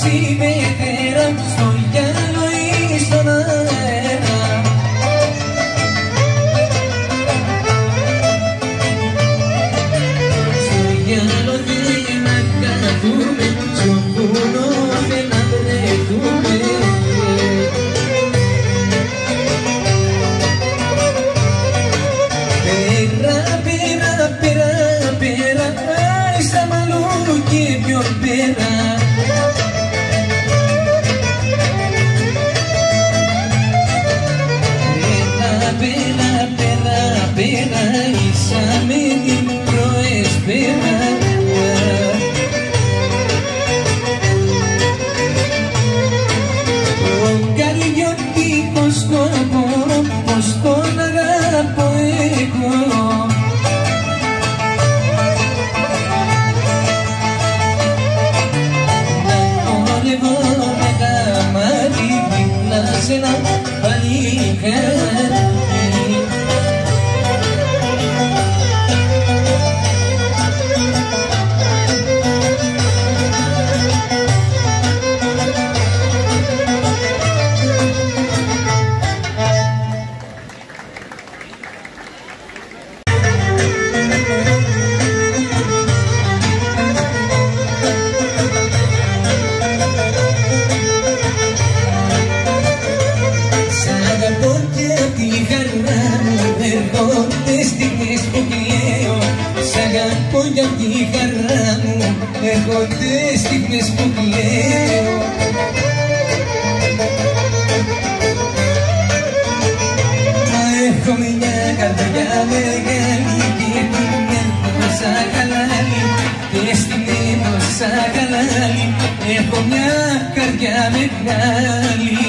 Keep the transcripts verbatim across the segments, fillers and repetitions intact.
μέρα στο γυαλό ή στον αέρα. Στο γυαλό δεν να καθούμε, στο βουνό δεν να βρεθούμε. Πέρα, πέρα, πέρα, πέρα, στα μαλλού και πιο πέρα. Πέρα, πέρα, πέρα, ήσαμε την προεσπέρα. Ο καλλιωτικός σκοπό, πως τον αγαπώ εγώ. Να χορεύω με γαμάλι δίπλα σ' ένα παλικάρι. Για τη χαρά μου έρχονται στιγμές που κλαίω. Μα έχω μια καρδιά μεγάλη και την έχω σαν χαλάλι, και στην έχω σαν χαλάλι, έχω μια καρδιά μεγάλη.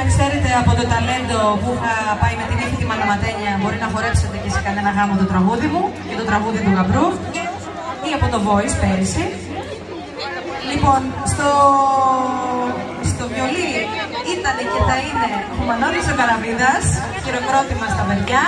ξέρετε από το ταλέντο που είχα πάει με την ύφη τη Μαναματένια, μπορεί να χορέψετε και σε κανένα γάμο το τραγούδι μου και το τραγούδι του Γαμπρού, ή από το Voice πέρυσι. Λοιπόν, στο, στο βιολί ήταν και θα είναι ο Μανώλης ο Καραβίδας, χειροκρότημα στα παιδιά.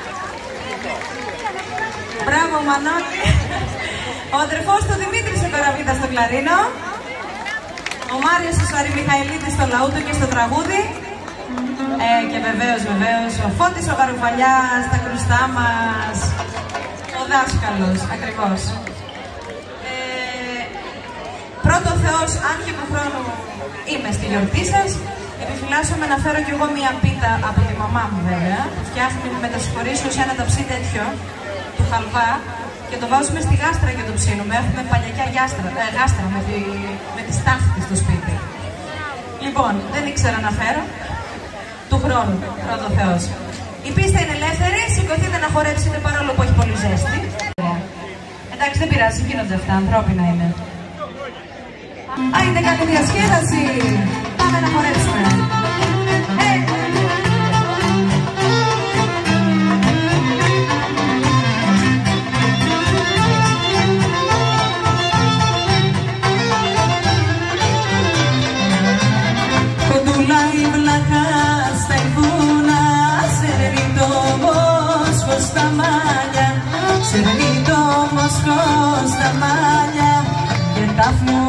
Μπράβο Μανώλη. Ο αδερφός του Δημήτρης ο Καραβίδας στο κλαρίνο. Ο Μάριος ο Σαρημιχαηλίδης στο λαούτο και στο τραγούδι. Ε, και βεβαίως, βεβαίως, ο Φώτης ο Γαρουφαλιάς στα κρουστά μας. Ο δάσκαλος, ακριβώς. Ε, πρώτο Θεός, αν και του χρόνου είμαι στη γιορτή σας, επιφυλάσσομαι να φέρω κι εγώ μία πίτα από τη μαμά μου βέβαια. Φτιάχνει με τα συγχωρήσω σε ένα ταψί τέτοιο, του χαλβά, και το βάζουμε στη γάστρα και το ψήνουμε. Έχουμε παλιακιά γάστρα, ε, γάστρα με τη, με τη στάχτη στο σπίτι. Λοιπόν, δεν ήξερα να φέρω. Του χρόνου, πρώτο Θεός. Η πίστα είναι ελεύθερη, σηκωθείτε να χορέψετε παρόλο που έχει πολύ ζέστη. Εντάξει, δεν πειράζει, γίνονται αυτά, ανθρώπινα είναι. Άιντε καλή διασκέδαση! Πάμε να χορέψουμε! Hey! Στα μάλια και τα φλιά